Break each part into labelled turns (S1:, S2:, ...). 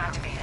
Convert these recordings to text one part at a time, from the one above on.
S1: activated.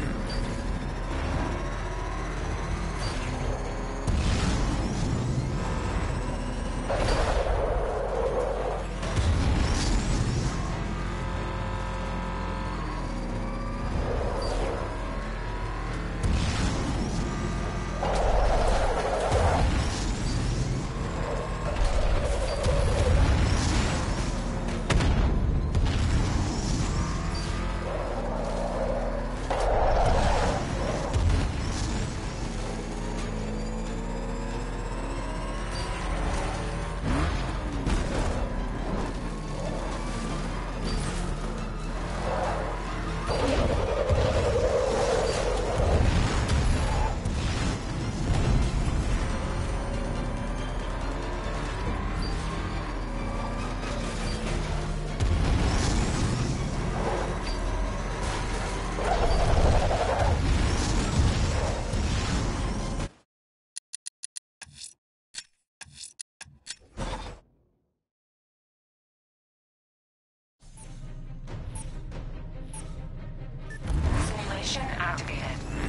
S1: Simulation activated.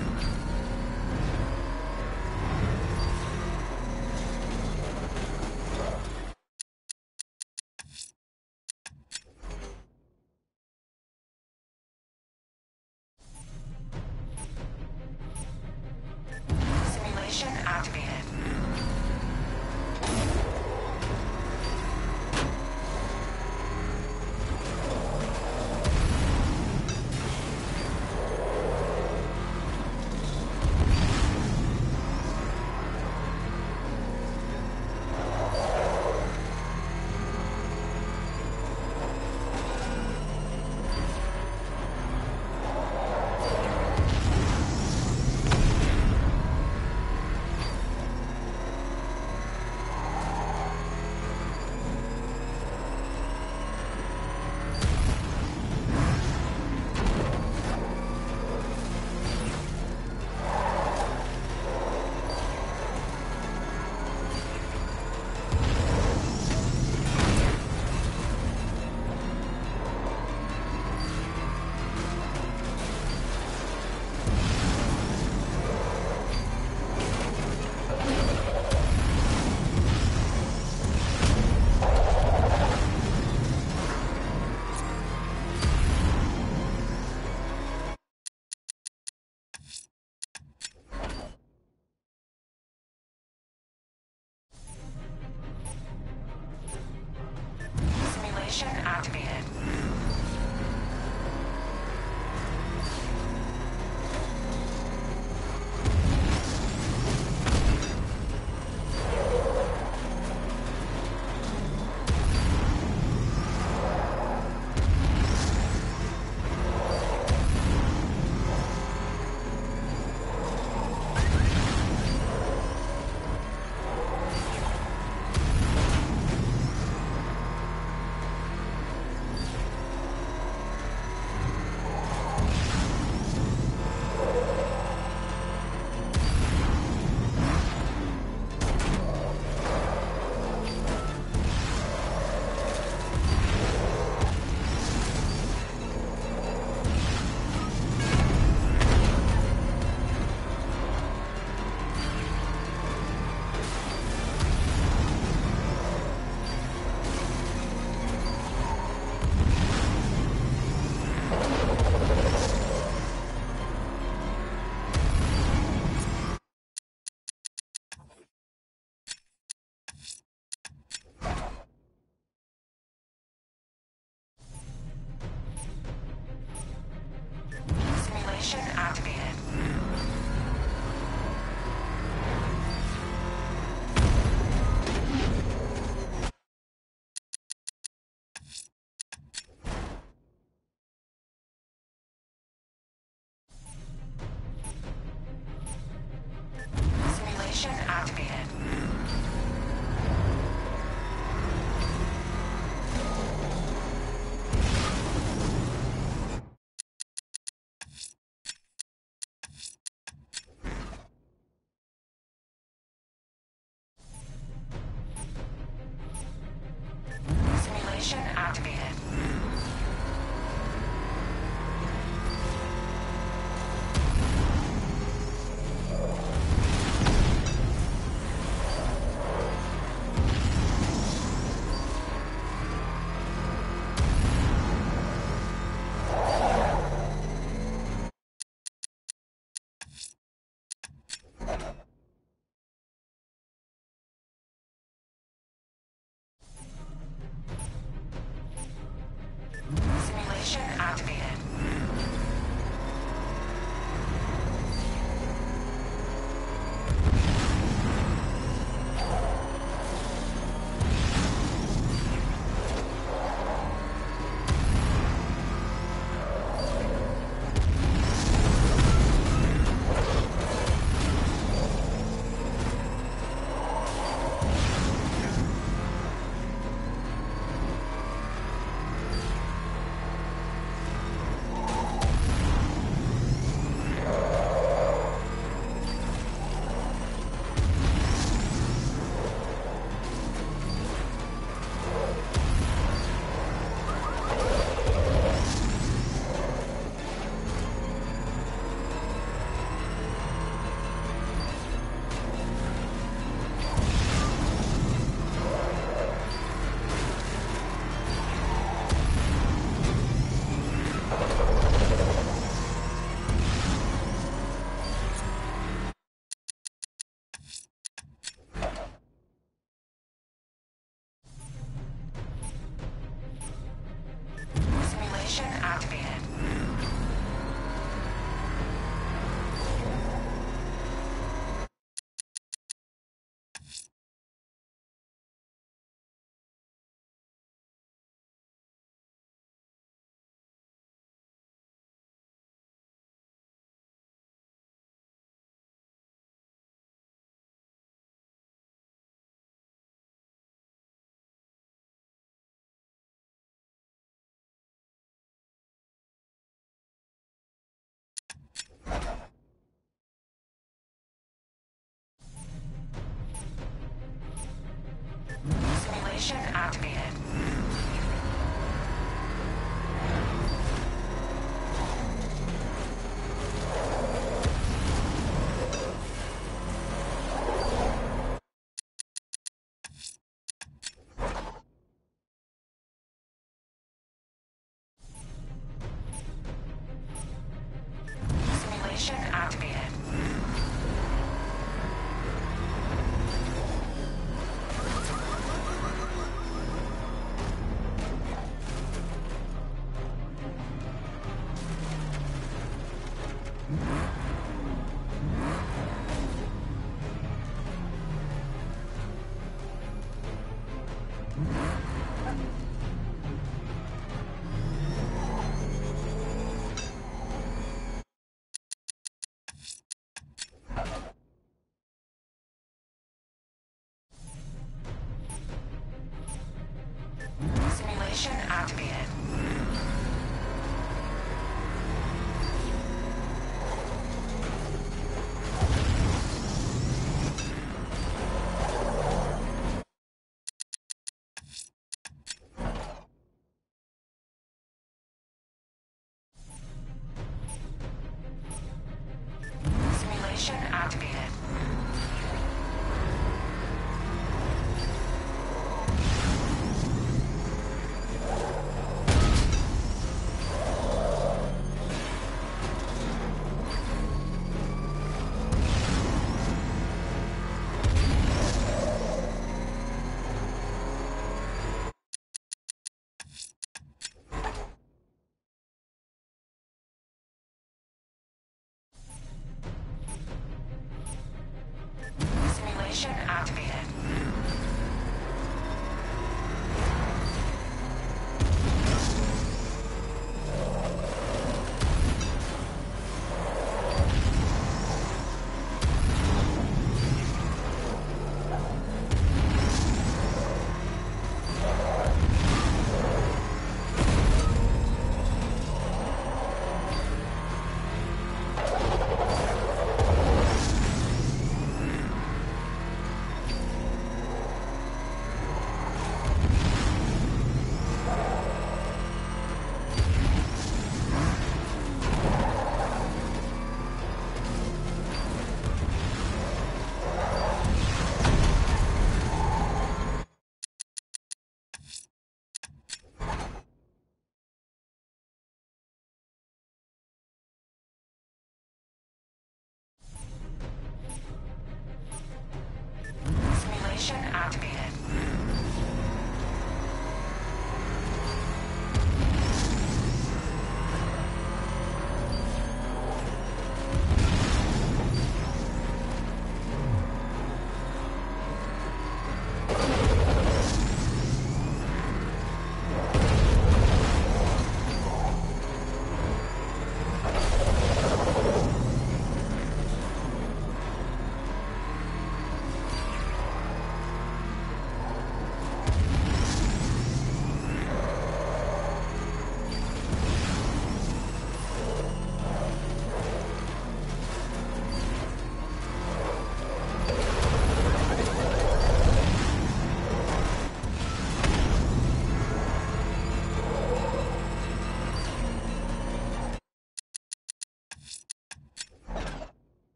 S1: Simulation activated. Simulation activated. Simulation activated. Simulation activated. Simulation activated. Simulation activated.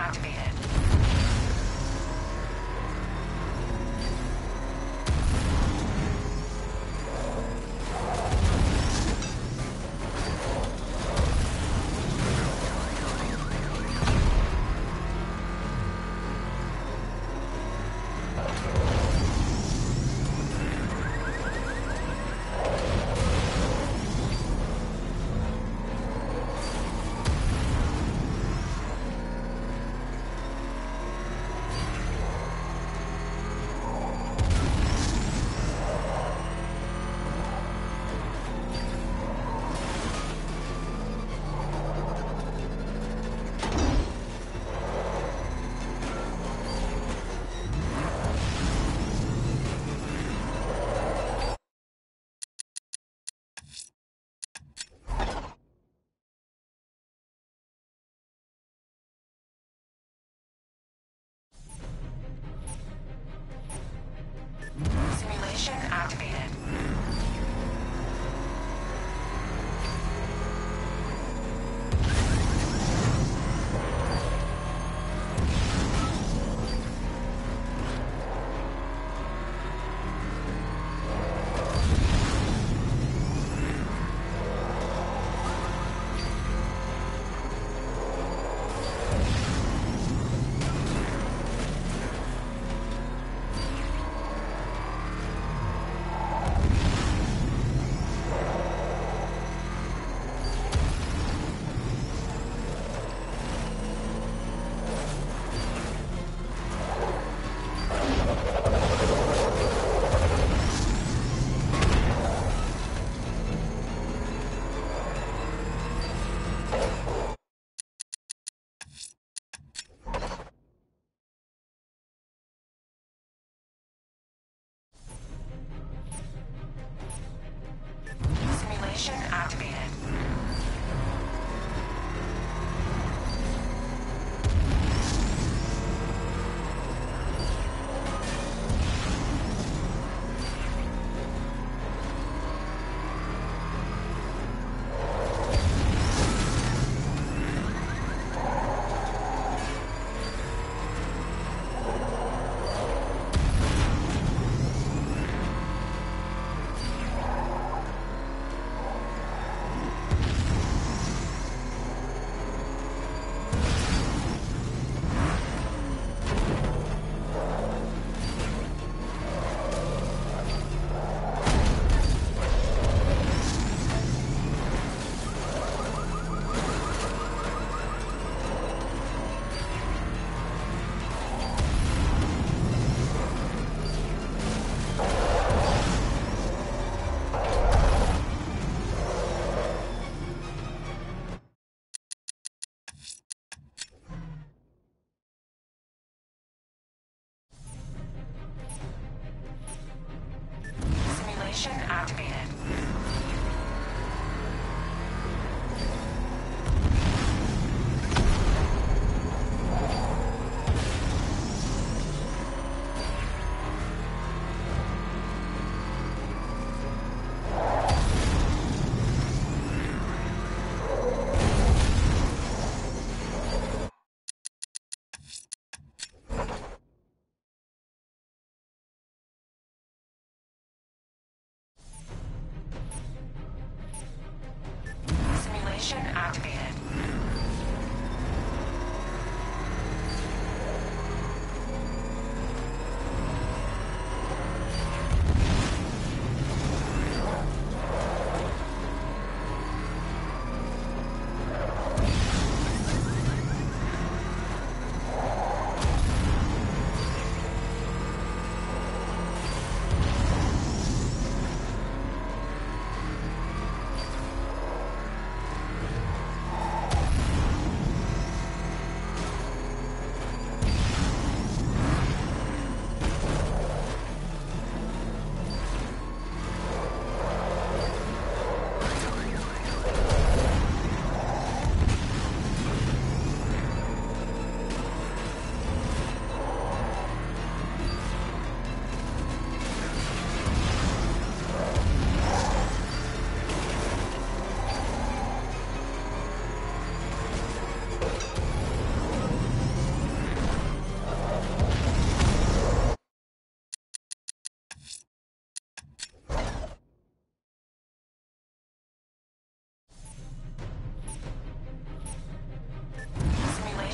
S1: activated.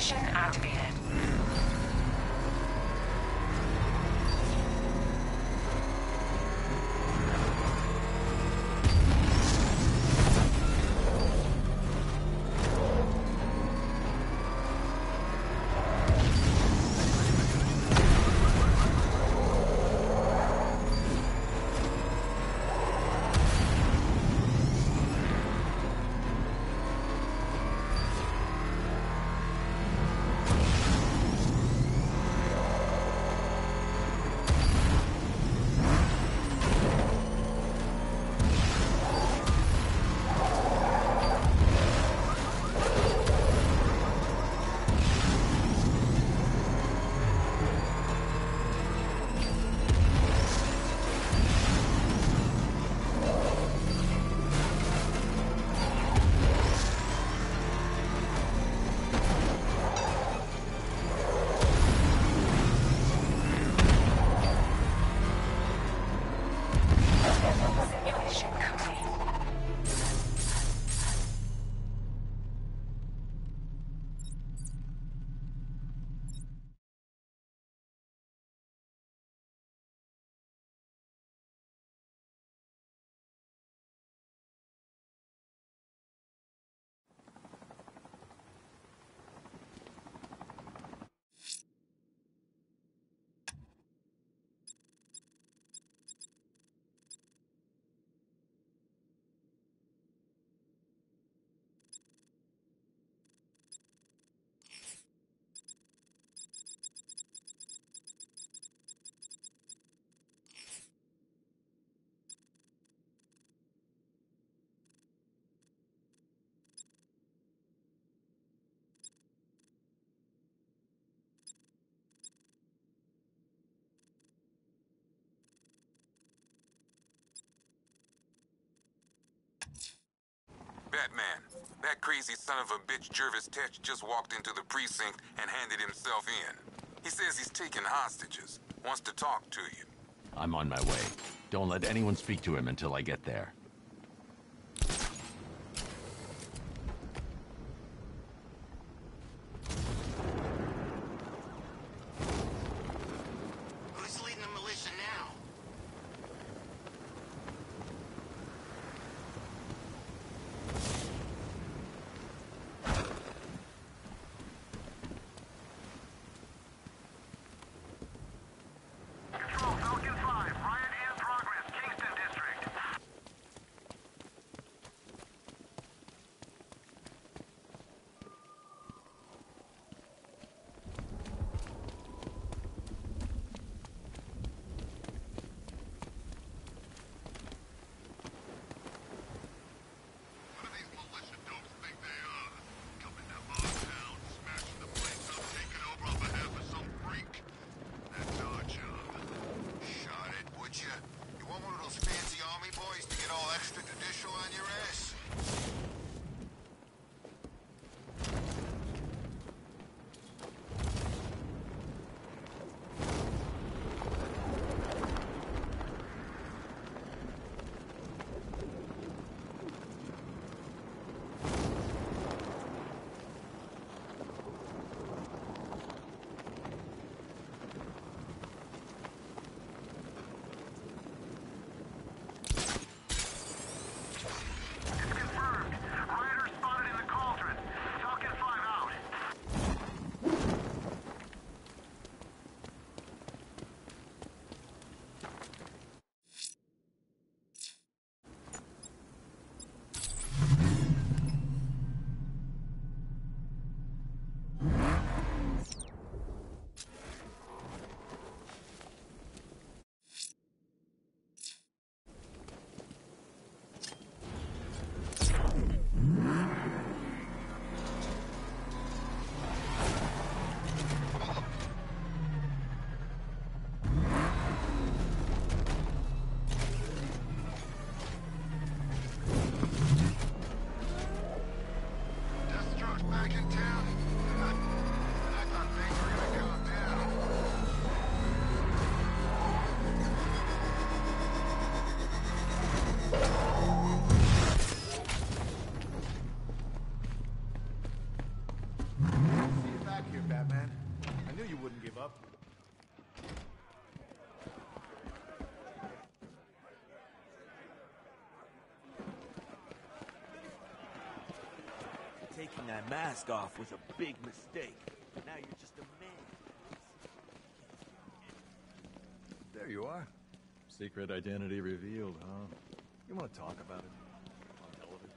S1: Simulation activated. Simulation complete.
S2: Batman, that crazy son of a bitch Jervis Tetch just walked into the precinct and handed himself in. He says he's taking hostages. Wants to talk to you.
S3: I'm on my way. Don't let anyone speak to him until I get there.
S4: Who's leading the militia now?
S5: Control, Falcon 5. Riot in progress. Kingston District. knew you wouldn't give up.
S6: Taking that mask off was a big mistake. Now you're just a man.
S5: There you are. Secret identity revealed, huh? You want to talk about it? On television?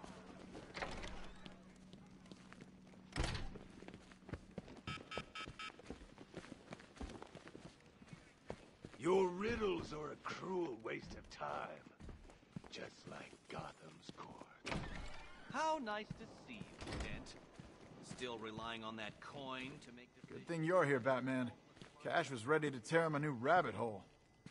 S7: Your riddles are a cruel waste of time. Just like Gotham's court.
S6: How nice to see you, Dent. Still relying on that coin to make the
S8: Good thing you're here, Batman. Cash was ready to tear him a new rabbit hole.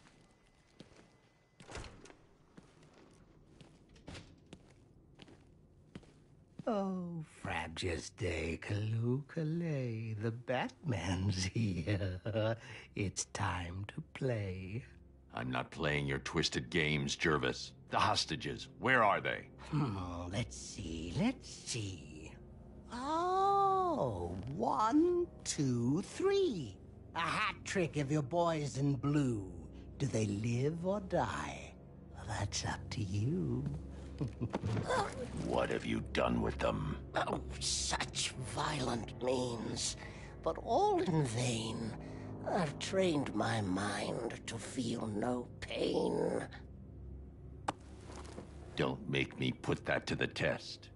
S9: Oh, Frabjous Day, Kaloo, the Batman's here. It's time to play.
S3: I'm not playing your twisted games, Jervis. The hostages, where are they?
S9: Let's see. Oh, 1, 2, 3. A hat trick of your boys in blue. Do they live or die? Well, that's up to you.
S3: What have you done with them?
S9: Oh, such violent means, but all in vain. I've trained my mind to feel no pain.
S3: Don't make me put that to the test.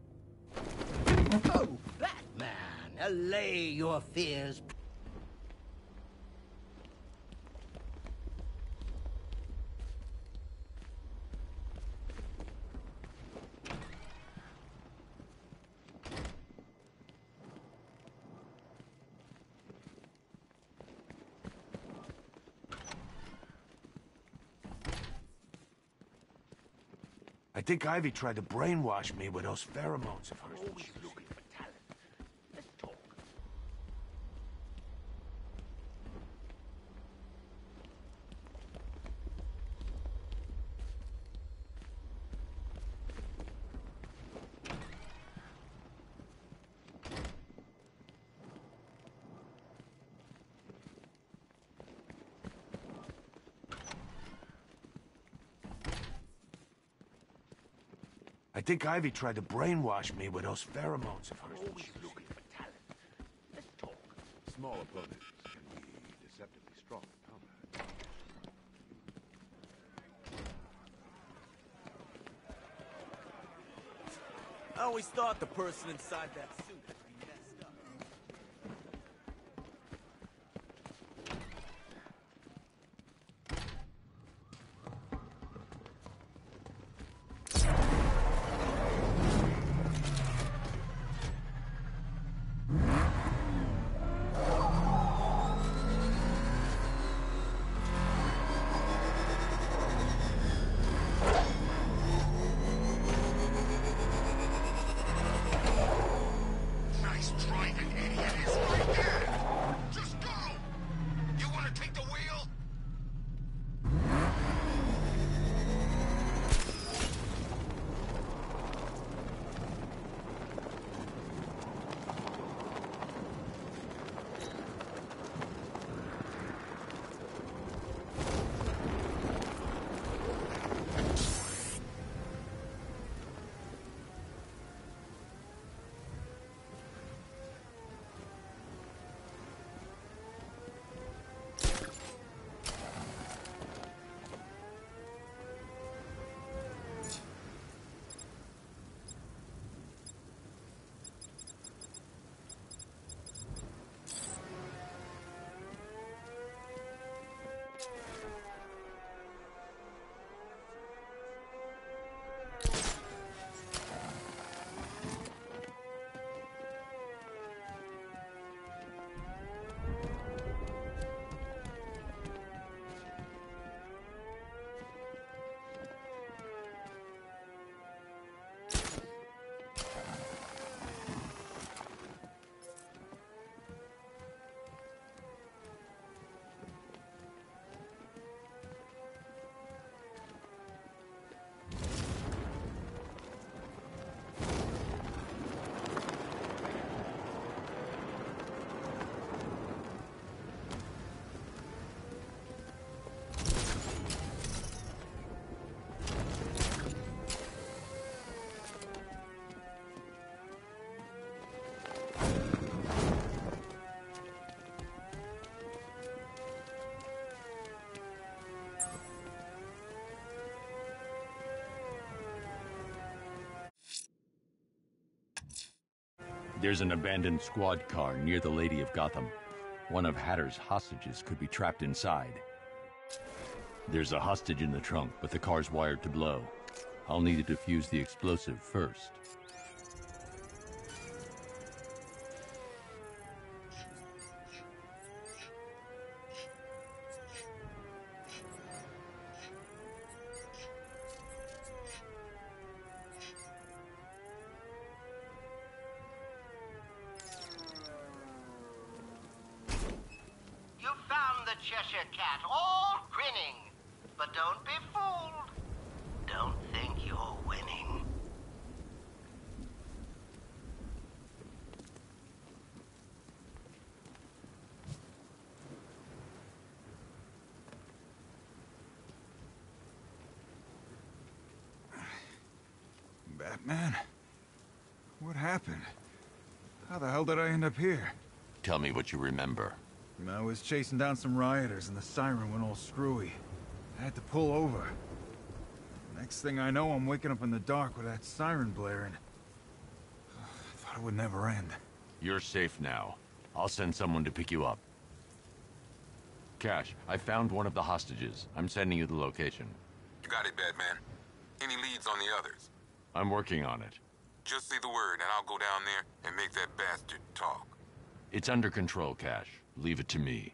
S9: Oh, Batman, allay your fears.
S7: I think Ivy tried to brainwash me with those pheromones of hers. Always looking for talent. Let's talk. I think Ivy tried to brainwash me with those pheromones of hers. Always looking for talent. Let's talk.
S10: Small opponents can be deceptively strong in combat.
S6: I always thought the person inside that suit had to be messed up.
S3: There's an abandoned squad car near the Lady of Gotham. One of Hatter's hostages could be trapped inside. There's a hostage in the trunk, but the car's wired to blow. I'll need to defuse the explosive first.
S4: You found the Cheshire Cat, all grinning. But don't be fooled. Don't think you're winning.
S8: Batman? What happened? How the hell did I end up here?
S3: Tell me what you remember.
S8: I was chasing down some rioters and the siren went all screwy. I had to pull over. Next thing I know, I'm waking up in the dark with that siren blaring. I thought it would never end.
S3: You're safe now. I'll send someone to pick you up. Cash, I found one of the hostages. I'm sending you the location.
S2: You got it, Batman. Any leads on the others?
S3: I'm working on it.
S2: Just say the word and I'll go down there and make that bastard talk.
S3: It's under control, Cash. Leave it to me.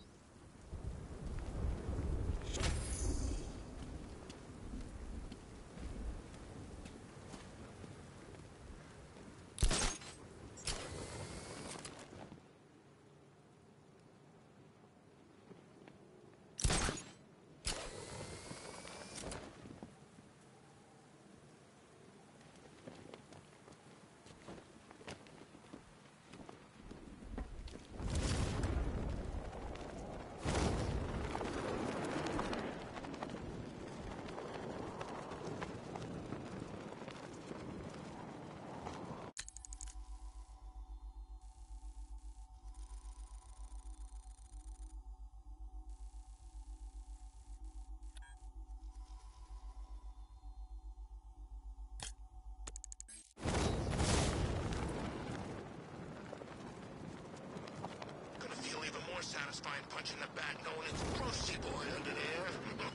S7: Gonna feel even more satisfying punching the bat knowing it's Brucey boy under there.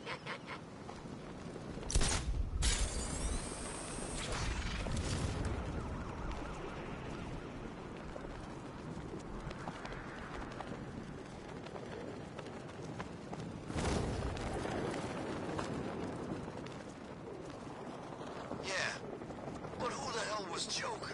S7: Yeah, but who the hell was Joker?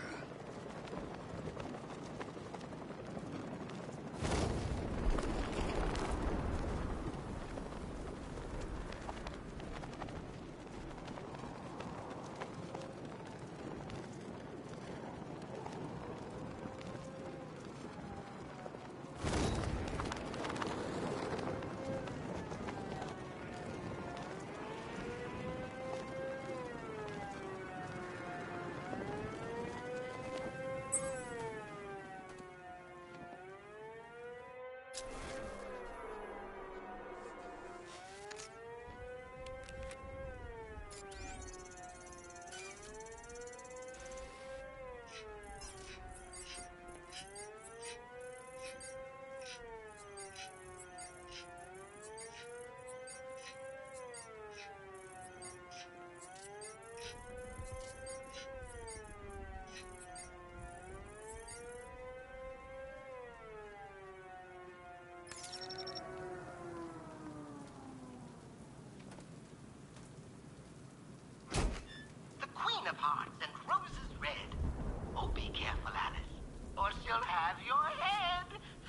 S7: Of hearts and roses red. Oh, be careful, Alice, or she'll have your head.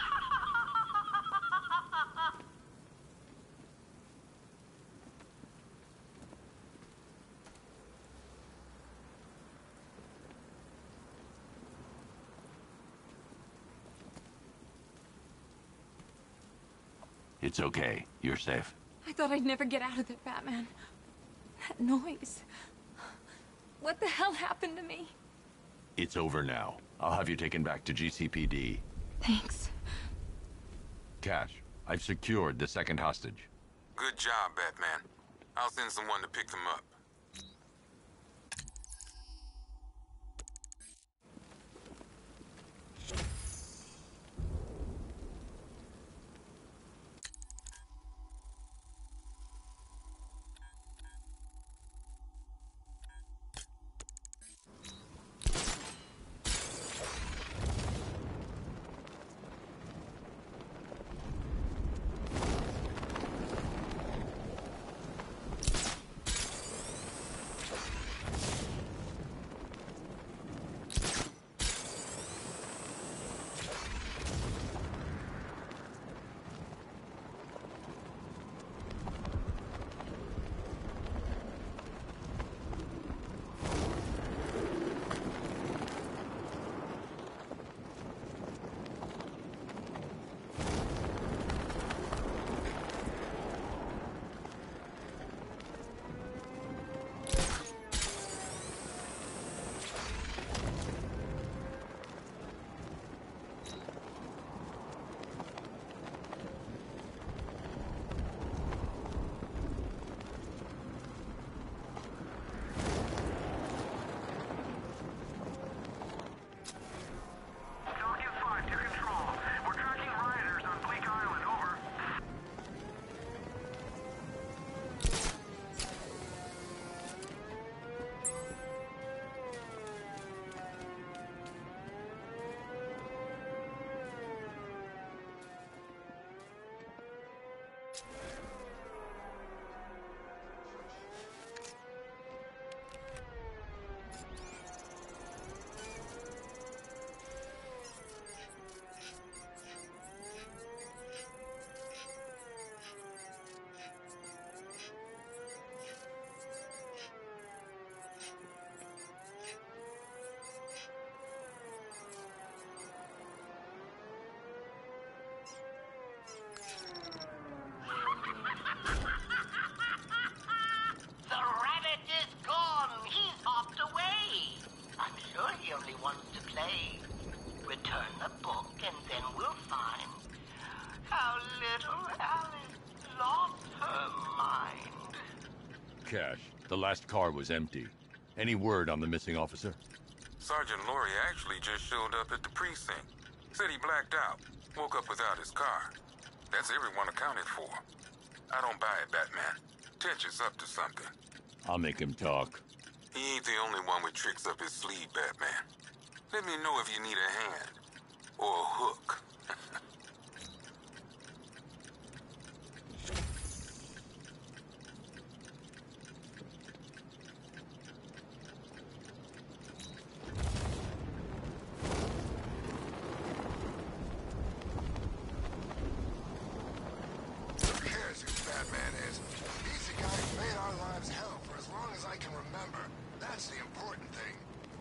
S3: It's okay. You're safe.
S11: I thought I'd never get out of there, Batman. That noise. What the hell happened to me?
S3: It's over now. I'll have you taken back to GCPD.
S11: Thanks.
S3: Cash, I've secured the second hostage.
S2: Good job, Batman. I'll send someone to pick them up.
S3: cash. The last car was empty. Any word on the missing officer?
S2: Sergeant Laurie actually just showed up at the precinct. Said he blacked out. Woke up without his car. That's everyone accounted for. I don't buy it, Batman. Tetch is up to something.
S3: I'll make him talk.
S2: He ain't the only one with tricks up his sleeve, Batman. Let me know if you need a hand. Or a hook.
S12: Who cares who Batman is? He's the guy who made our lives hell for as long as I can remember. That's the important thing.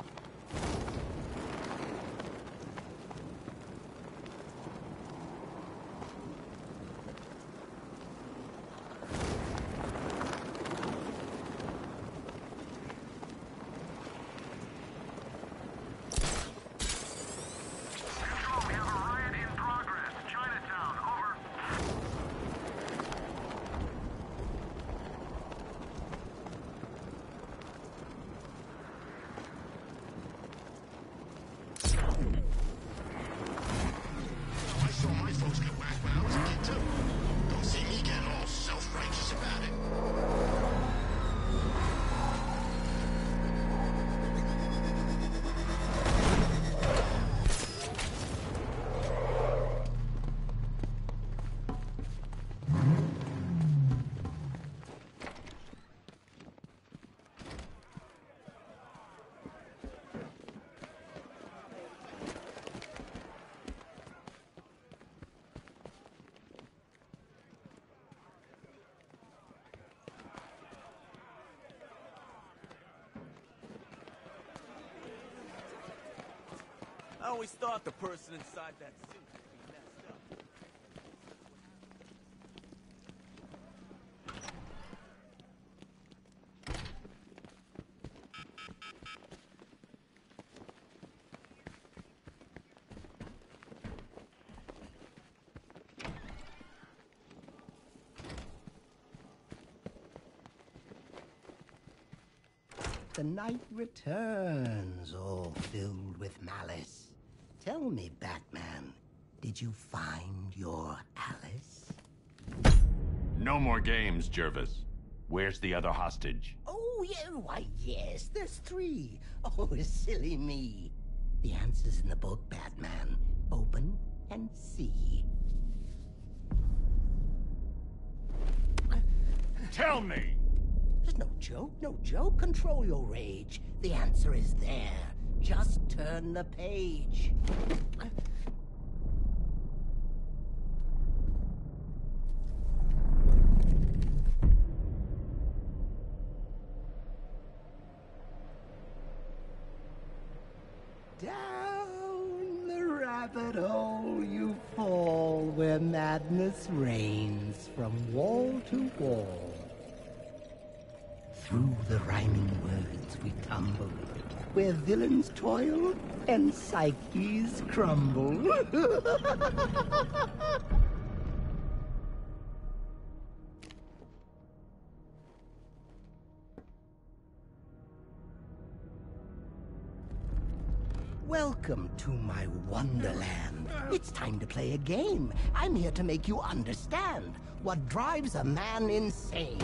S6: I always thought the person inside that suit would be messed up.
S9: The night returns, all filled with malice. Tell me, Batman, did you find your Alice?
S3: No more games, Jervis. Where's the other hostage?
S9: Oh, yeah, why, yes, there's 3. Oh, silly me. The answer's in the book, Batman. Open and see.
S3: Tell me!
S9: There's no joke, no joke. Control your rage. The answer is there. Just turn the page. Down the rabbit hole you fall, where madness reigns from wall to wall. Through the rhyming words we tumble, where villains toil and psyches crumble. Welcome to my wonderland. It's time to play a game. I'm here to make you understand what drives a man insane.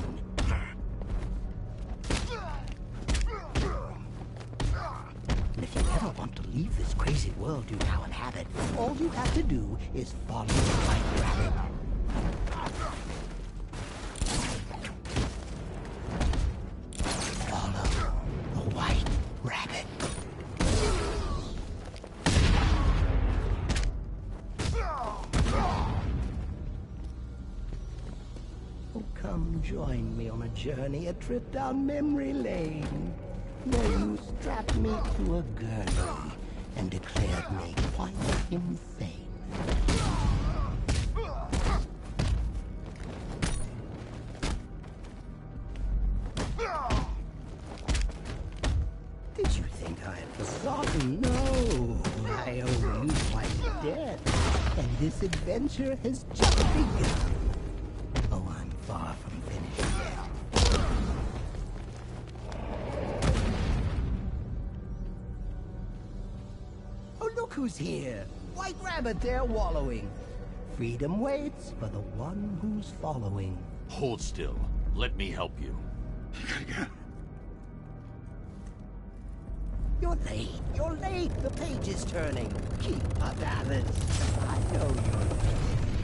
S9: And if you ever want to leave this crazy world you now inhabit, all you have to do is follow the white rabbit. Follow the white rabbit. Oh, come join me on a journey, a trip down memory lane, where you strapped me to a girdle and declared me quite insane. Did you think I had forgotten? No, I owe you quite dead, and this adventure has just begun. Oh, I'm far from finished yet. who's here. White Rabbit there wallowing. Freedom waits for the one who's following.
S3: Hold still. Let me help you.
S9: You're late. You're late. The page is turning. Keep up, Alice. I know you're late.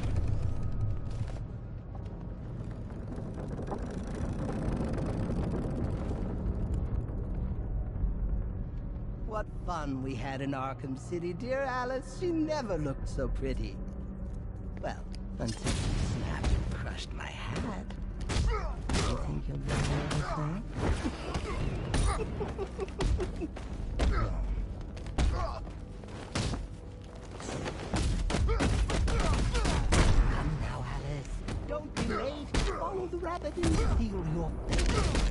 S9: What fun we had in Arkham City, dear Alice. She never looked so pretty. Well, until you snapped and crushed my hat. You think you'll get away with that? Come now, Alice. Don't be late. Follow the rabbit and steal your fate.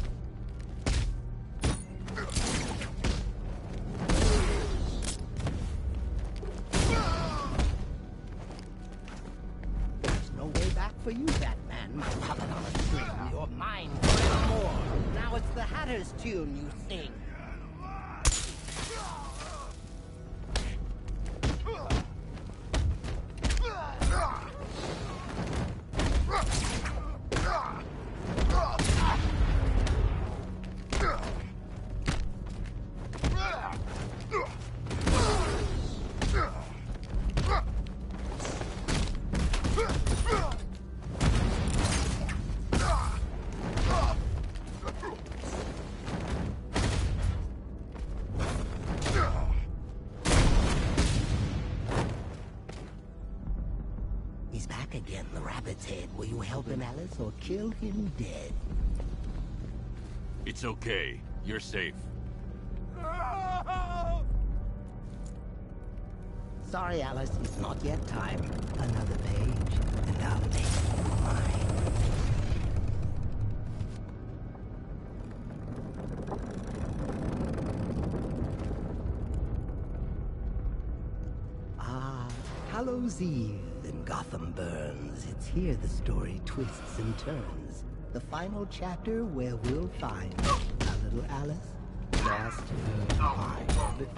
S9: There's no way back for you, Batman. My puppet on a string. You're mine forevermore. Now it's the Hatter's tune you sing. He's back again, the rabbit's head. Will you help him, Alice, or kill him dead?
S3: It's okay. You're safe.
S9: Sorry, Alice, it's not yet time. Another page, and I'll make you mine. Ah, Hallows Eve and Gotham burns. It's here the story twists and turns. The final chapter where we'll find our little Alice lost her mind.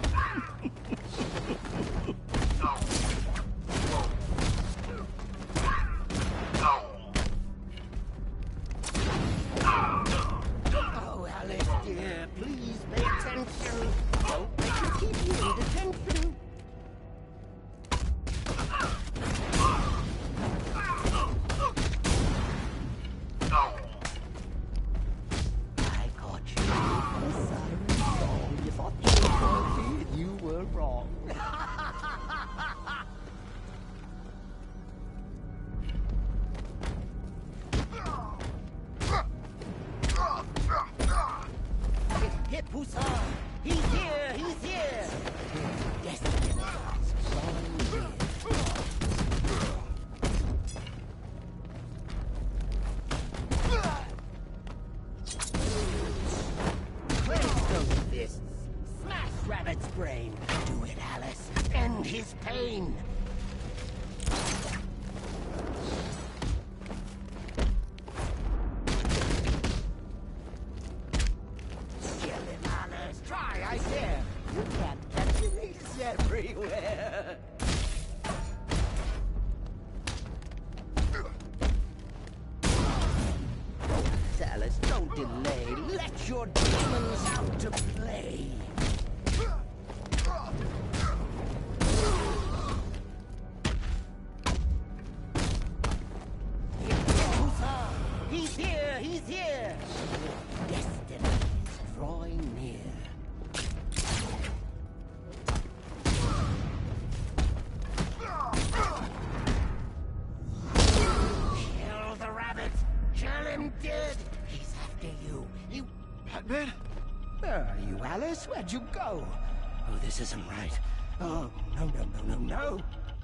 S9: Oh, Alice, dear, please pay attention. Don't let me keep you in detention. I caught you. A siren song. You thought you were me, and you were wrong. Hip Hussar! He's here! He's here! Destiny is falling here. Cleanse those fists! Smash Rabbit's brain! Do it, Alice! End his pain! Kill him, Alice! Try, I dare! You can't catch him, he's everywhere! Alice, don't delay. Let your demons out to play. He's here! He's here! Destiny is drawing near. Kill the rabbit! Kill him dead! He's after you. You...
S8: Batman?
S9: Where are you, Alice? Where'd you go? Oh, this isn't right. Oh, no, no, no, no, no!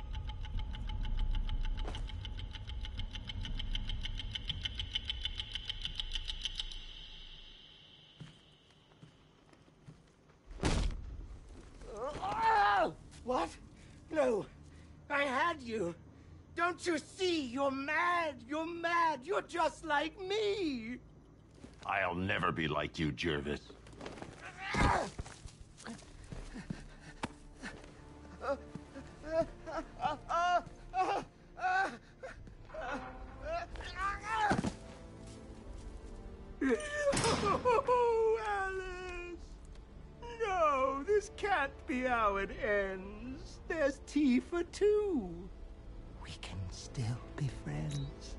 S9: Oh! What? No, I had you. Don't you see? You're mad. You're mad. You're just like me.
S3: I'll never be like you, Jervis.
S9: it ends. There's tea for two. We can still be friends.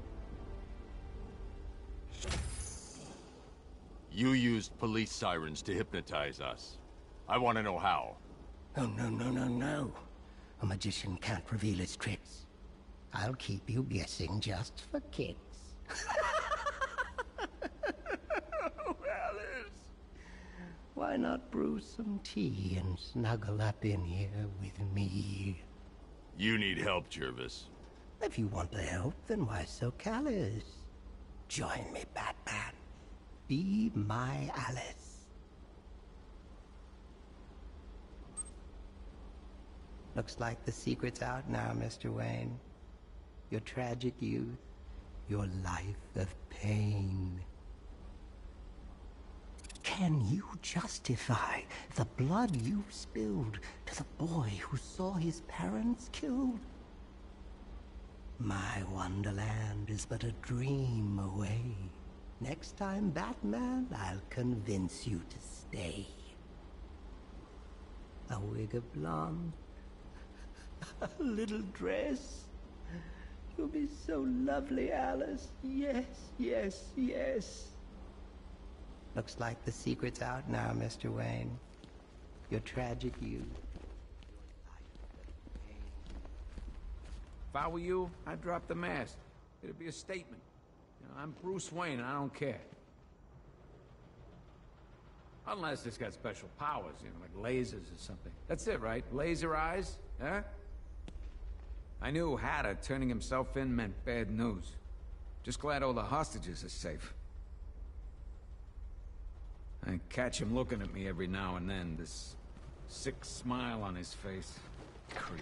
S3: You used police sirens to hypnotize us. I want to know how.
S9: Oh, no. A magician can't reveal his tricks. I'll keep you guessing just for kicks. Oh, Alice. Why not brew some tea and snuggle up in here with me?
S3: You need help, Jervis.
S9: If you want to help, then why so callous? Join me, Batman. Be my Alice. Looks like the secret's out now, Mr. Wayne. Your tragic youth, your life of pain. Can you justify the blood you've spilled to the boy who saw his parents killed? My wonderland is but a dream away. Next time, Batman, I'll convince you to stay. A wig of blonde, a little dress. You'll be so lovely, Alice. Yes. Looks like the secret's out now, Mr. Wayne. Your tragic youth.
S13: If I were you, I'd drop the mask. It'd be a statement. You know, I'm Bruce Wayne, and I don't care. Unless it's got special powers, you know, like lasers or something. That's it, right? Laser eyes, huh? I knew Hatter turning himself in meant bad news. Just glad all the hostages are safe. I catch him looking at me every now and then, this sick smile on his face. Creep.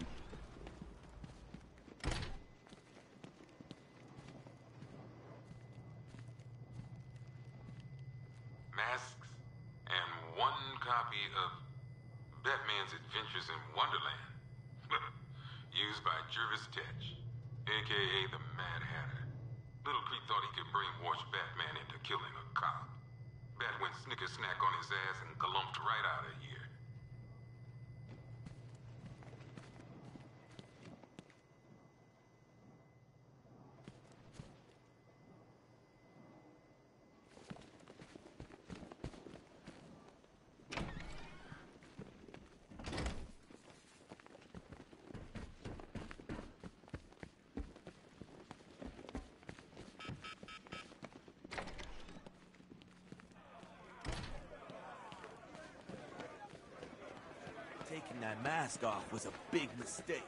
S2: Masks and one copy of Batman's Adventures in Wonderland. Used by Jervis Tetch, a.k.a. the Mad Hatter. Little Creep thought he could brainwash Batman into killing a cop. Bat went snicker-snack on his ass and galumped right out of here.
S14: Taking that mask off was a big mistake.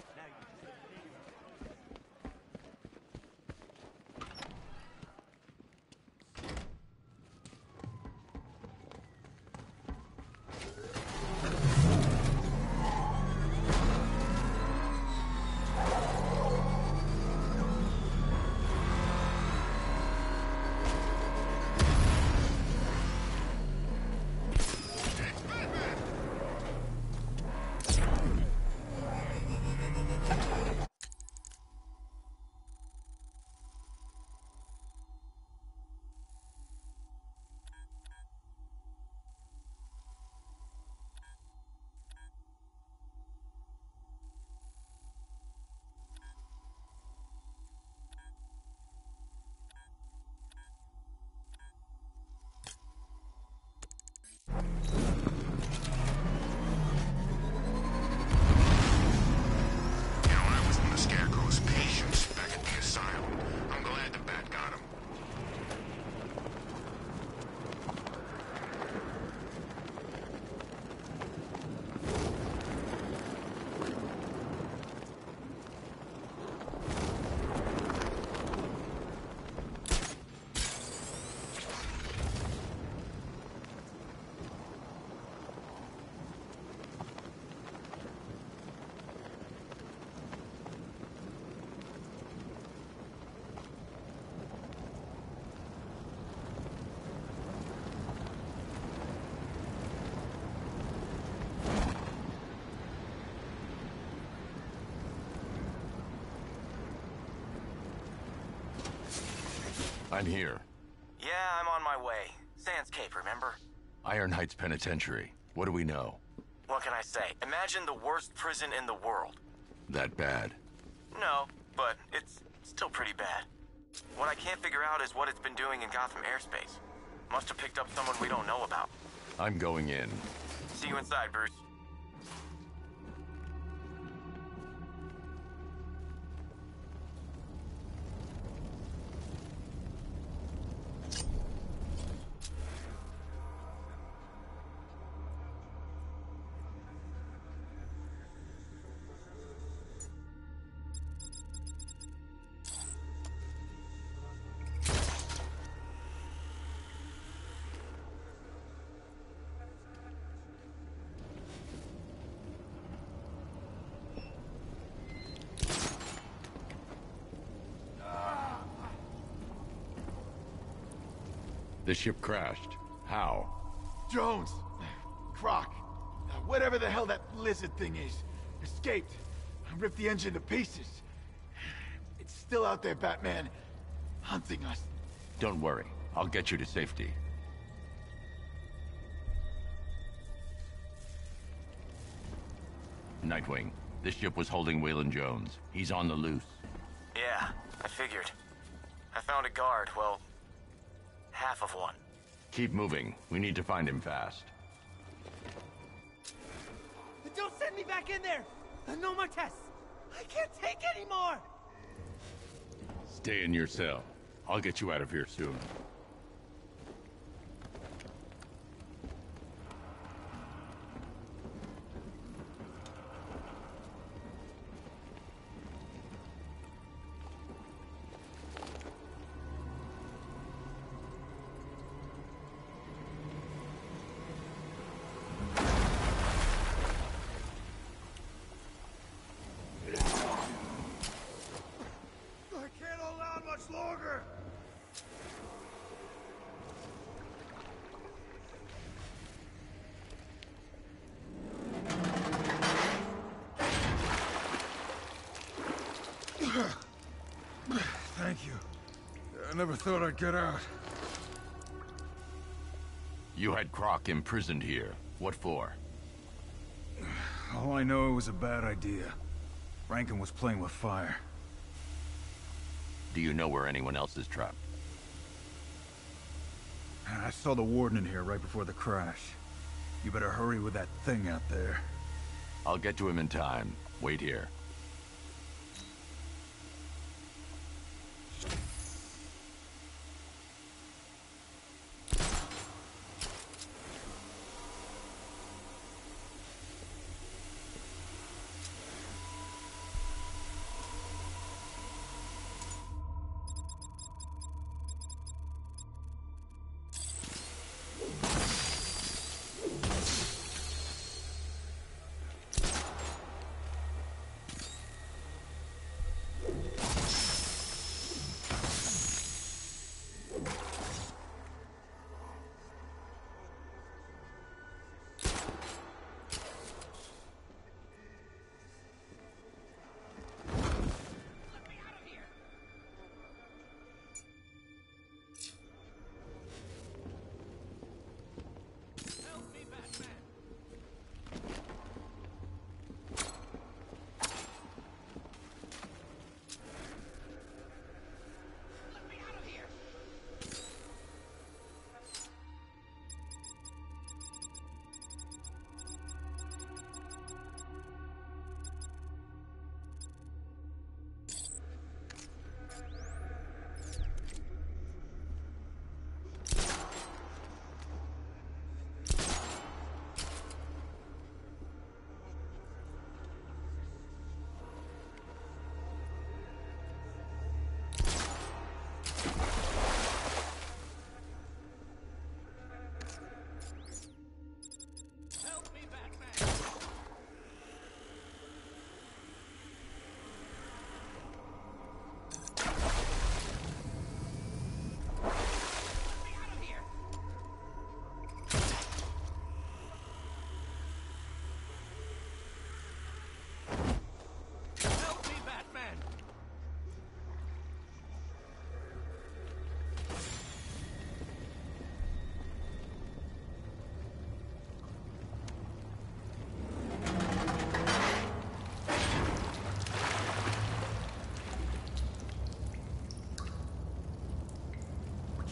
S3: I'm here.
S15: Yeah, I'm on my way. Sands Cape, remember?
S3: Iron Heights Penitentiary. What do we know?
S15: What can I say? Imagine the worst prison in the world.
S3: That bad?
S15: No, but it's still pretty bad. What I can't figure out is what it's been doing in Gotham airspace. Must have picked up someone we don't know about.
S3: I'm going in.
S15: See you inside, Bruce.
S3: The ship crashed. How?
S7: Jones, Croc, whatever the hell that lizard thing is, escaped. Ripped the engine to pieces. It's still out there, Batman, hunting us.
S3: Don't worry. I'll get you to safety. Nightwing, this ship was holding Waylon Jones. He's on the loose.
S15: Yeah, I figured. I found a guard, well, half of one.
S3: Keep moving. We need to find him fast.
S16: Don't send me back in there! No more tests! I can't take anymore!
S3: Stay in your cell. I'll get you out of here soon.
S8: Thank you. I never thought I'd get out.
S3: You had Croc imprisoned here. What for?
S8: All I know, it was a bad idea. Rankin was playing with fire.
S3: Do you know where anyone else is trapped?
S8: I saw the warden in here right before the crash. You better hurry with that thing out there.
S3: I'll get to him in time. Wait here.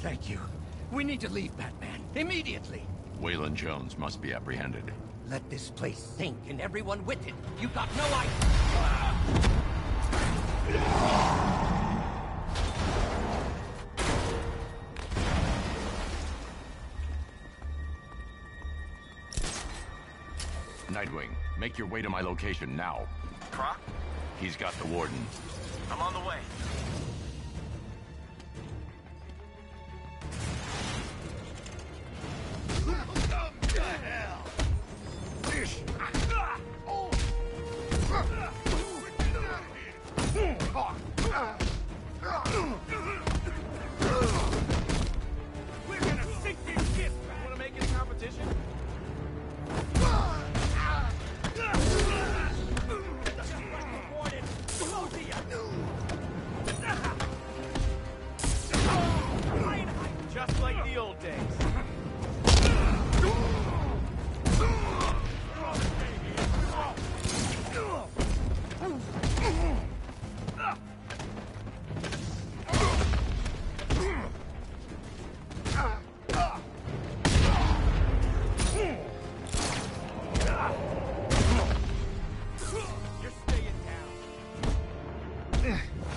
S9: Thank you. We need to leave, Batman. Immediately.
S3: Waylon Jones must be apprehended.
S9: Let this place sink and everyone with it. You got no idea.
S3: Nightwing, make your way to my location now.
S15: Croc?
S3: He's got the Warden.
S15: I'm on the way.
S16: We're gonna sink this ship! Wanna make it a competition? Just like the old days. You're staying down.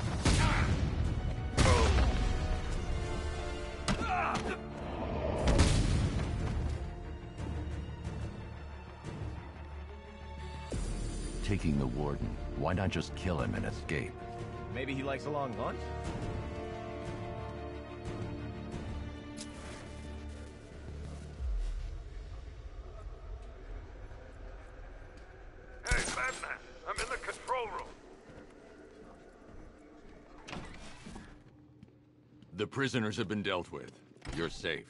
S3: Taking the Warden. Why not just kill him and escape?
S16: Maybe he likes a long lunch?
S2: Hey, Batman, I'm in the control room.
S3: The prisoners have been dealt with. You're safe.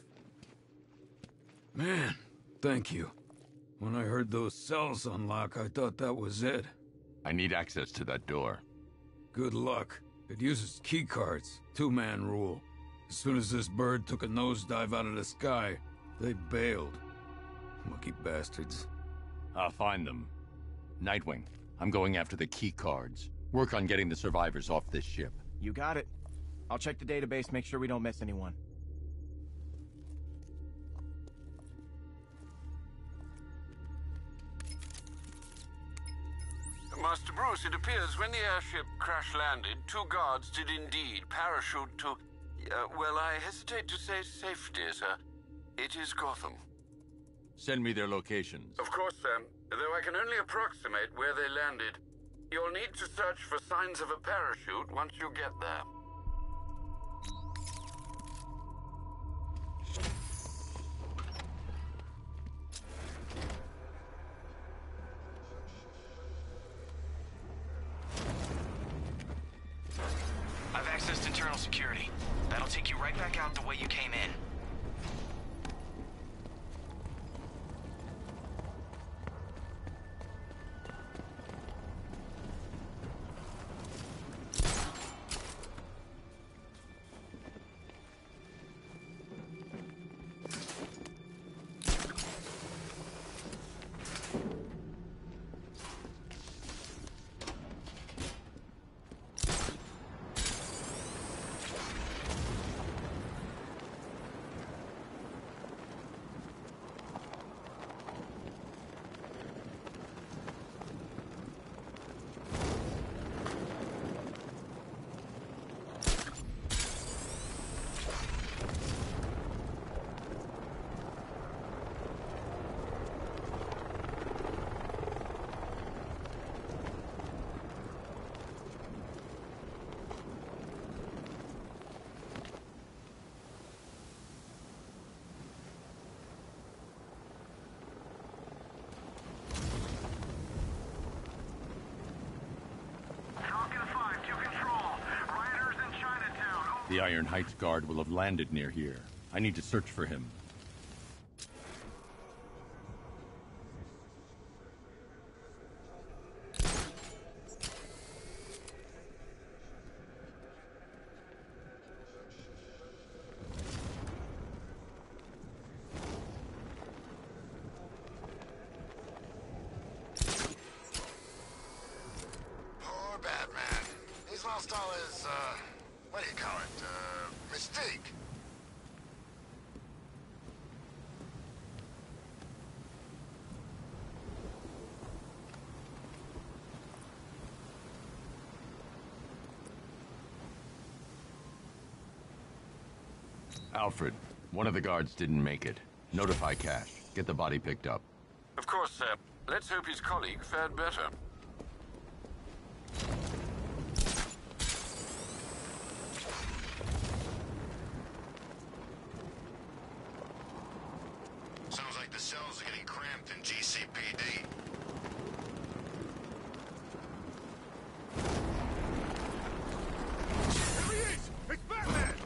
S17: Man, thank you. When I heard those cells unlock, I thought that was it.
S3: I need access to that door.
S17: Good luck. It uses keycards. Two-man rule. As soon as this bird took a nosedive out of the sky, they bailed. Lucky bastards.
S3: I'll find them. Nightwing, I'm going after the key cards. Work on getting the survivors off this ship.
S16: You got it. I'll check the database, make sure we don't miss anyone.
S2: Master Bruce, it appears when the airship crash-landed, 2 guards did indeed parachute to... well, I hesitate to say safety, sir. It is Gotham.
S3: Send me their locations.
S2: Of course, sir. Though I can only approximate where they landed. You'll need to search for signs of a parachute once you get there.
S15: I've accessed internal security. That'll take you right back out the way you came in.
S3: The Iron Heights guard will have landed near here. I need to search for him.
S12: Poor Batman. He's lost all his, what do you call it, mystique. But he still has a
S3: Alfred, one of the guards didn't make it. Notify Cash. Get the body picked up.
S17: Of course, sir. Let's hope his colleague fared better.
S12: Sounds like the cells are getting cramped in GCPD.
S7: There he is! It's Batman!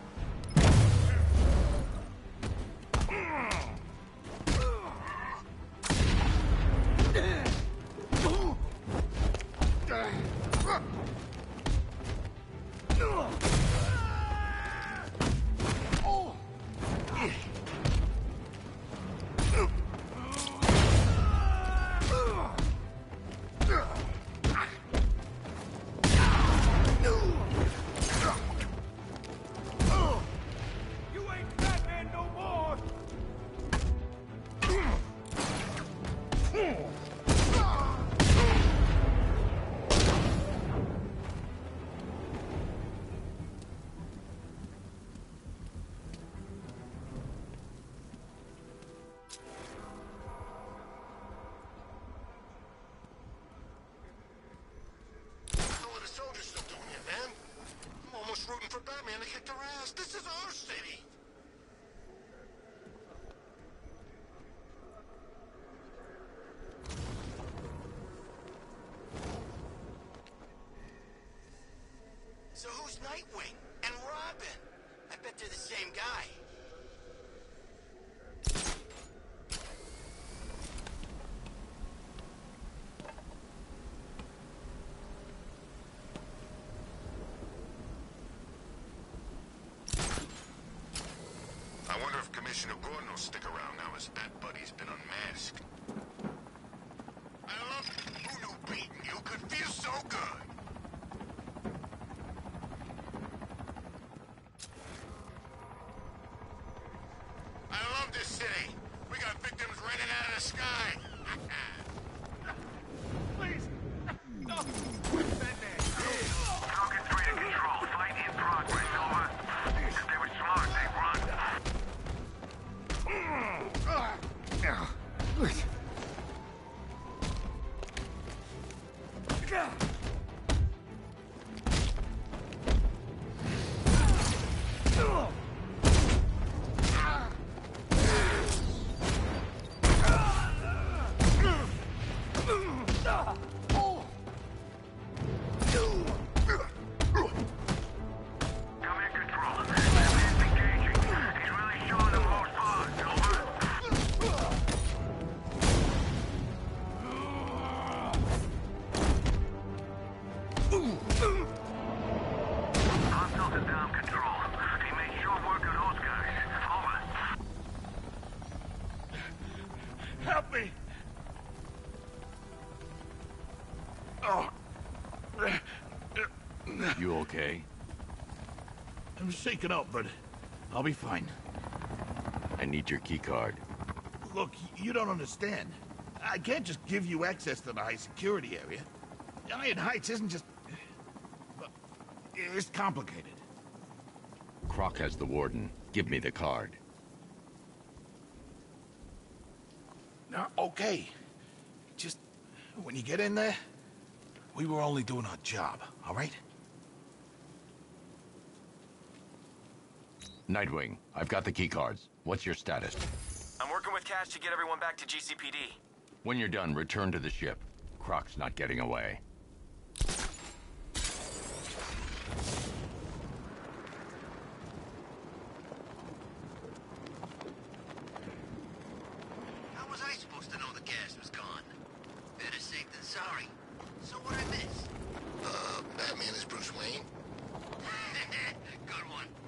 S7: You ain't Batman no more!
S12: What are the soldiers still doing here, man? I'm almost rooting for Batman to kick their ass. This is our city. So who's Nightwing and Robin? I bet they're the same guy. I wonder if Commissioner Gordon will stick around now his Bat Buddy's been unmasked. I love who knew beating you could feel so good. I love this city. We got victims raining out of the sky.
S7: Please! No! Batman!
S12: Falcon 3 to control. Fight in progress. Over. If they were smart, they'd run. Command control. Batman's engaging. He's really showing them horsepower. Over. Hostiles are down control. He made short work of those guys. Over.
S7: Help me! Oh.
S3: You okay?
S7: I'm shaken up, but I'll be fine.
S3: I need your key card.
S7: Look, you don't understand. I can't just give you access to the high security area. Iron Heights isn't just... It's complicated.
S3: Croc has the warden. Give me the card.
S7: Now, okay. Just, when you get in there, we were only doing our job, all right?
S3: Nightwing, I've got the key cards. What's your status?
S15: I'm working with Cash to get everyone back to GCPD.
S3: When you're done, return to the ship. Croc's not getting away.
S4: How was I supposed to know the gas was gone? Better safe than sorry. So what I miss?
S12: Batman is Bruce Wayne.
S4: Good one.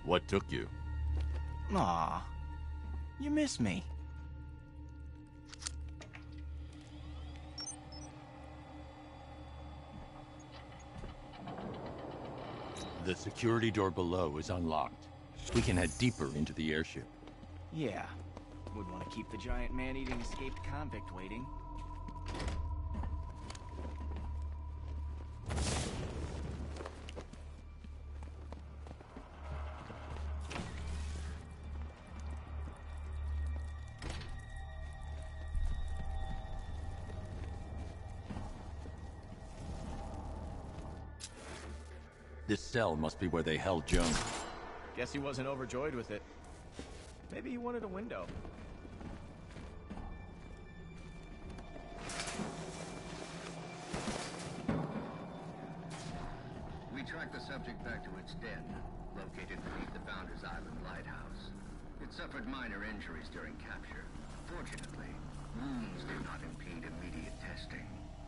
S3: What took you?
S15: Aw, you miss me.
S3: The security door below is unlocked. We can head deeper into the airship.
S15: Yeah, wouldn't want to keep the giant man-eating escaped convict waiting.
S3: This cell must be where they held Jones.
S15: Guess he wasn't overjoyed with it. Maybe he wanted a window.
S18: We tracked the subject back to its den, located beneath the Founders Island lighthouse. It suffered minor injuries during capture. Fortunately, wounds did not impede immediate testing.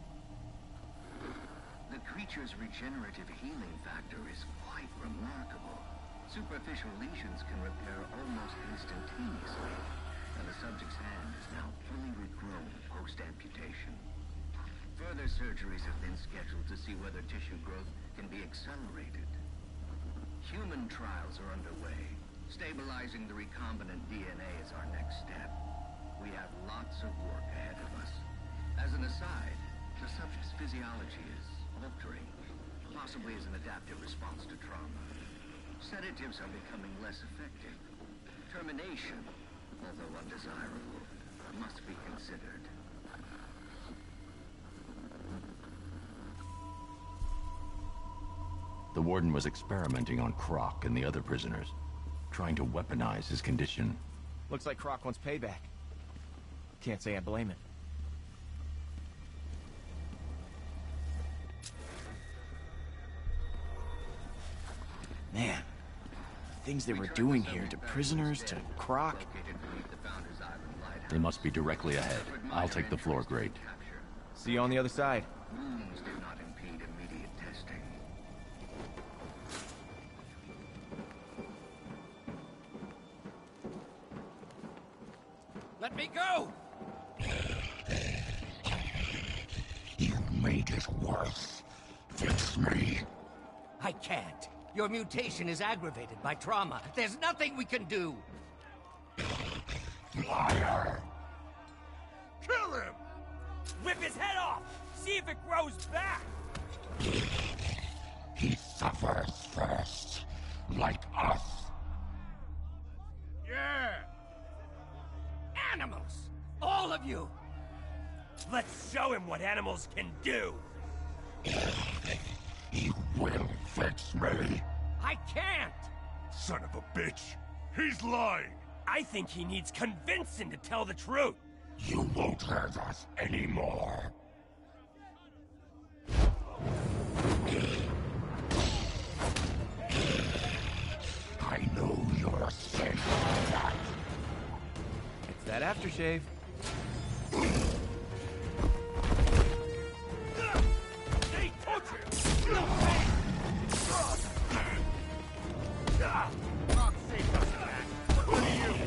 S18: The creature's regenerative healing factor is quite remarkable. Superficial lesions can repair almost instantaneously, and the subject's hand is now fully regrown post-amputation. Further surgeries have been scheduled to see whether tissue growth can be accelerated. Human trials are underway. Stabilizing the recombinant DNA is our next step. We have lots of work ahead of us. As an aside, the subject's physiology is altering, possibly as an adaptive response to trauma. Sedatives are becoming less effective. Termination, although undesirable, must be considered.
S3: The warden was experimenting on Croc and the other prisoners, trying to weaponize his condition.
S15: Looks like Croc wants payback. Can't say I blame it. Man, the things they were doing here to prisoners, to Croc.
S3: They must be directly ahead. I'll take the floor grade.
S15: See you on the other side.
S18: Wounds did not impede immediate testing.
S16: Let me go!
S12: You made it worse. Fix me.
S9: I can't. Your mutation is aggravated by trauma. There's nothing we can do.
S12: Liar.
S16: Kill him! Rip his head off! See if it grows back!
S12: He suffers first, like us.
S16: Yeah! Animals! All of you! Let's show him what animals can do!
S12: He will fix me.
S16: I can't!
S12: Son of a bitch. He's lying.
S16: I think he needs convincing to tell the truth.
S12: You won't hurt us anymore. I know you're safe for that.
S15: It's that aftershave.
S16: Hey, touch him! No way! Rock saved us back. What are you?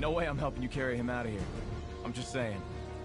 S19: no way I'm helping you carry him out of here. I'm just saying.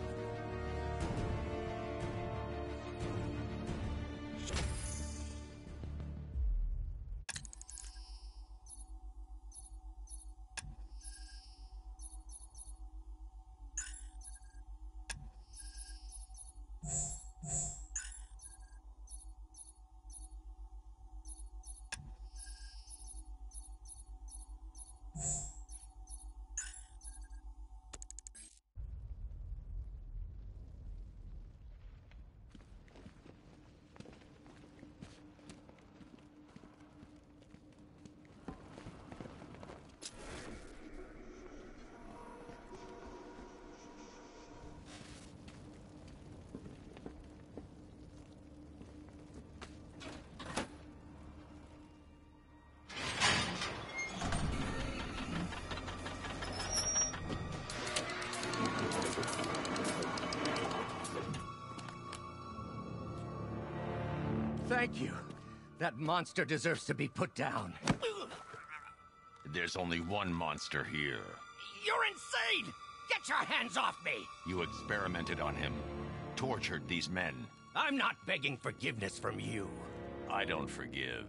S9: Thank you. That monster deserves to be put down.
S3: There's only one monster here.
S9: You're insane! Get your hands off me!
S3: You experimented on him, tortured these men.
S9: I'm not begging forgiveness from you.
S3: I don't forgive.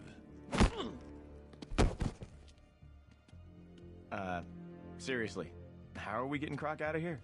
S19: Seriously, how are we getting Croc out of here?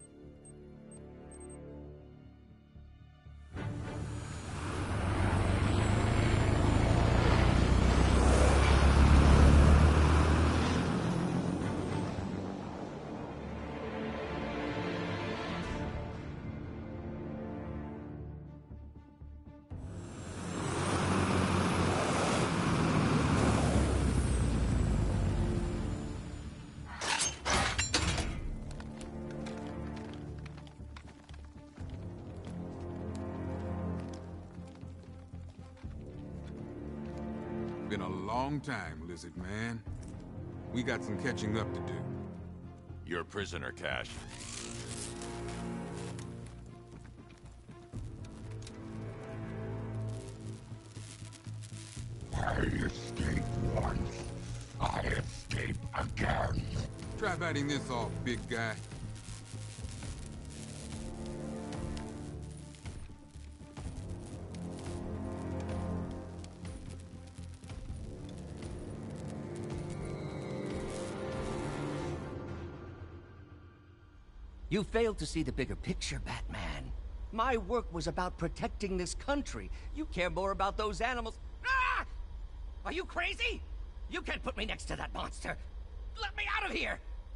S17: Been a long time, Lizard Man. We got some catching up to do.
S3: You're a prisoner, Cash.
S12: I escape once. I escape again.
S17: Try biting this off, big guy.
S9: You failed to see the bigger picture, Batman. My work was about protecting this country. You care more about those animals. Ah! Are you crazy? You can't put me next to that monster. Let me out of here!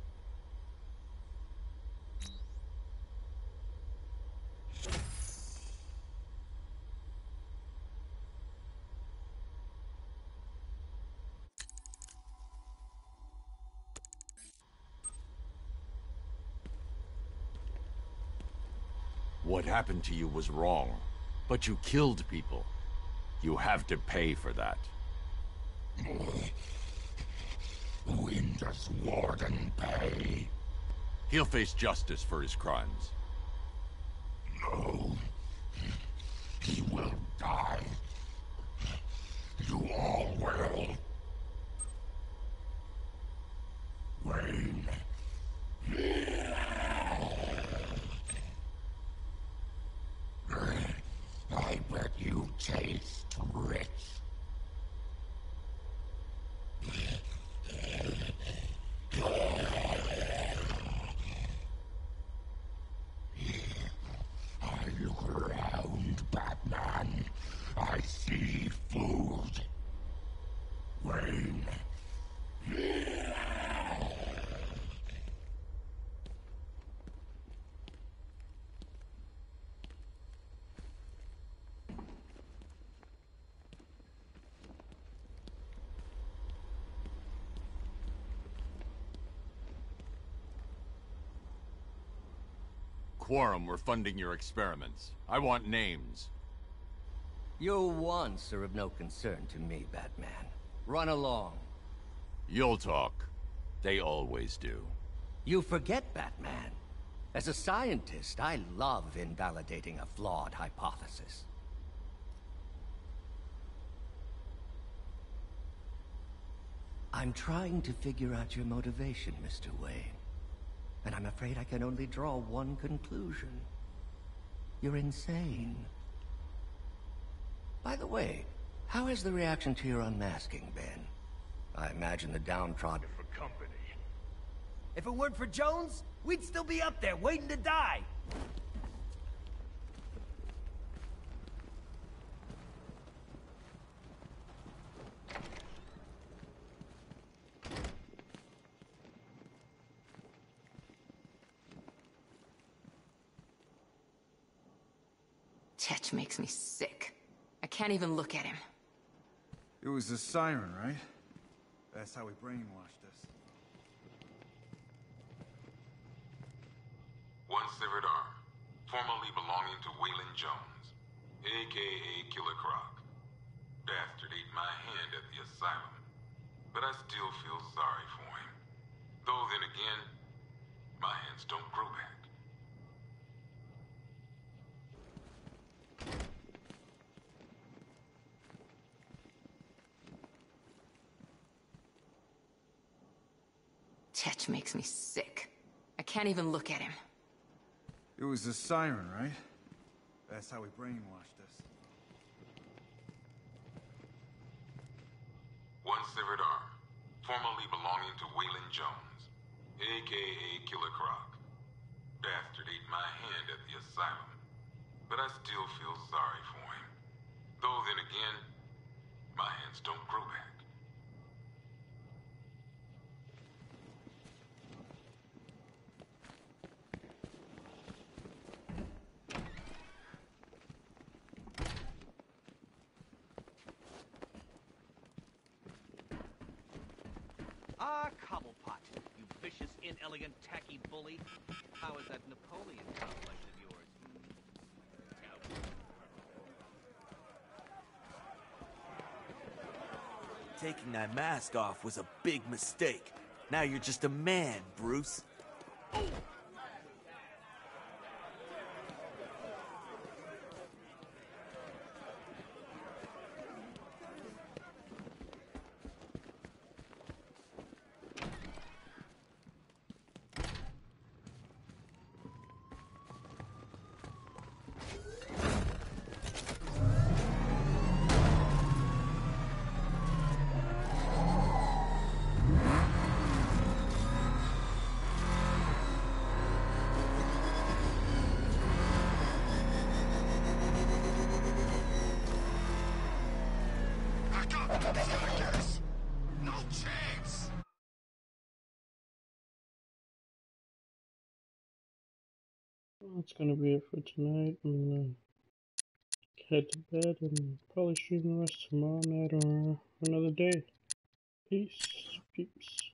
S3: What happened to you was wrong, but you killed people. You have to pay for that.
S12: When does Warden pay?
S3: He'll face justice for his crimes.
S12: No. He will die. You all will. Wayne. I bet you taste rich. I look around, Batman. I see food. Wayne.
S3: Quorum, we're funding your experiments. I want names.
S9: Your wants are of no concern to me, Batman. Run along.
S3: You'll talk. They always do.
S9: You forget, Batman. As a scientist, I love invalidating a flawed hypothesis. I'm trying to figure out your motivation, Mr. Wayne. and I'm afraid I can only draw one conclusion. You're insane. By the way, how has the reaction to your unmasking been? I imagine the downtrodden
S16: For company. If it weren't for Jones, we'd still be up there waiting to die.
S11: Tetch makes me sick. I can't even look at him.
S8: It was the siren, right? That's how he brainwashed us.
S2: One severed arm, formerly belonging to Waylon Jones, a.k.a. Killer Croc. Bastard ate my hand at the asylum, but I still feel sorry for him. Though then again, my hands don't grow back.
S11: Tetch makes me sick. I can't even look at him.
S8: It was the siren, right? That's how he brainwashed us.
S2: One severed arm, formerly belonging to Waylon Jones, a.k.a. Killer Croc. Bastard ate my hand at the asylum, but I still feel sorry for him. Though then again, my hands don't grow back.
S6: Ah, Cobblepot, you vicious, inelegant, tacky bully. How is that Napoleon complex of yours?
S14: Taking that mask off was a big mistake. Now you're just a man, Bruce.
S12: No chance!
S20: That's gonna be it for tonight. I'm gonna head to bed and probably stream the rest tomorrow night or another day. Peace, peeps.